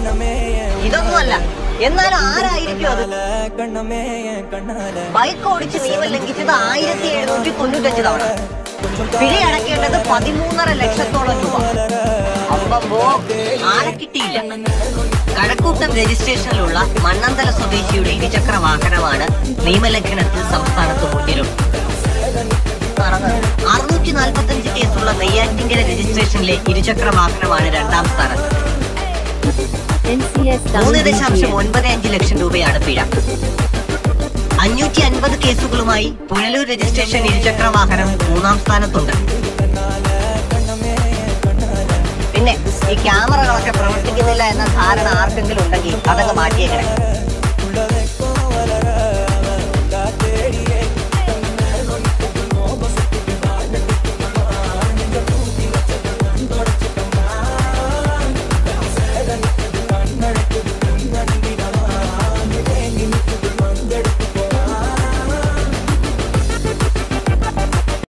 ഇതൊന്നുമല്ല. എന്നാലും ആരായിരിക്കും അത്? ബൈക്ക് ഓടിച്ച് നിയമം ലംഘിച്ചത് 1795 തവണ. പിഴ അടയ്ക്കേണ്ടത് 13.5 ലക്ഷത്തോളം രൂപ. അമ്പമ്പോ ആളെ കിട്ടിയില്ല. കഴക്കൂട്ടം രജിസ്ട്രേഷനിലുള്ള മണ്ണന്തല സ്വദേശിയുടെ ഇരുചക്ര വാഹനമാണ് നിയമലംഘനത്തിൽ സംസ്ഥാനത്ത് മുന്നിലുണ്ട്. 645 കേസുള്ള നെയ്യാറ്റിങ്കര രജിസ്ട്രേഷനിലെ ഇരുചക്ര വാഹനമാണ് 2ാം സ്ഥാനത്ത്. 3.95 ലക്ഷം രൂപയാണ് പിഴ. 550 കേസുകളുമായി പുനലൂർ രജിസ്ട്രേഷൻ ഇരുചക്ര വാഹനം 3ാം സ്ഥാനത്തുണ്ട്. പിന്നെ ഈ ക്യാമറകളൊക്കെ പ്രവർത്തിക്കുന്നില്ല എന്ന ധാരണ ആർക്കെങ്കിലും ഉണ്ടെങ്കിൽ അതങ്ങ് മാറ്റിയേക്കണേ.